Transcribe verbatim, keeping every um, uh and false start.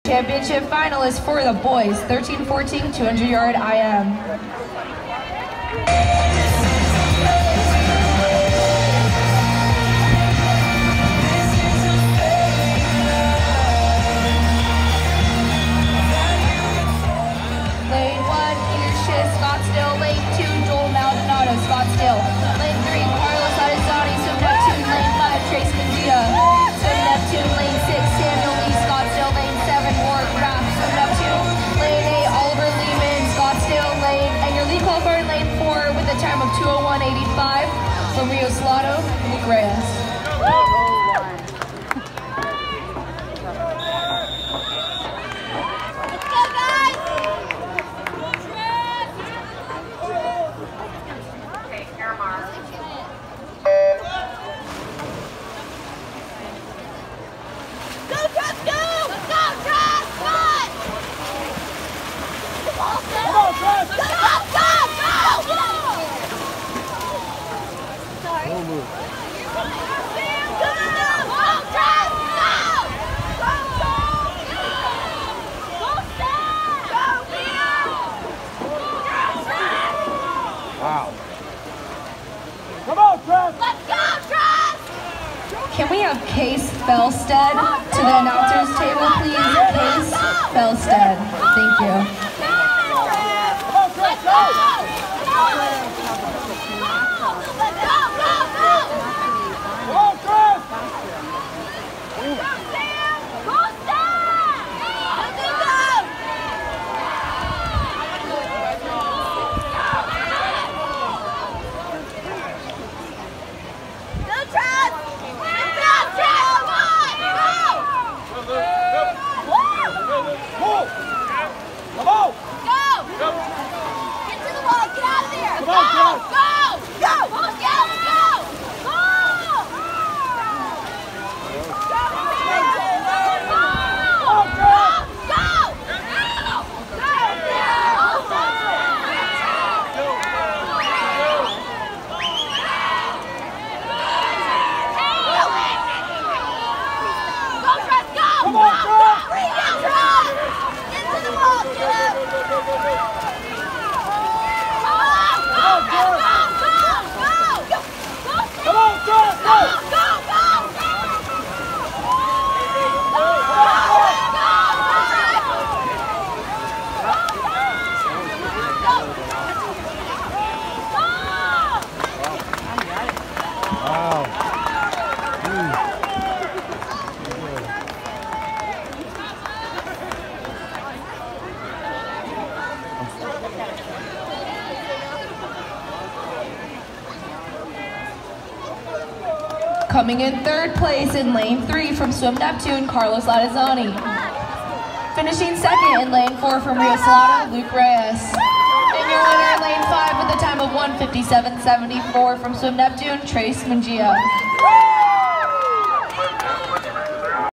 Championship finalists for the boys, thirteen fourteen two hundred yard I M. Scottsdale, lane two, Joel Maldonado, Scottsdale. Lane three, Carlos Adesani, Swim Neptune, lane five, Trace Medina. Swim Neptune, lane six, Samuel Lee, Scottsdale, lane seven, Warwick Raff, Swim Neptune. Lane eight, Oliver Lehman, Scottsdale, lane, and your lead qualifier in lane four with a time of two oh one eighty-five from Rio Salado, Luke Reyes. Can we have Case Felstead to the announcers table, please? Case Felstead. Thank you. Coming in third place in lane three from Swim Neptune, Carlos Adesani. Finishing second in lane four from Rio Salado, Luke Reyes. And your winner in lane five with a time of one fifty-seven seventy-four from Swim Neptune, Trace Mangia.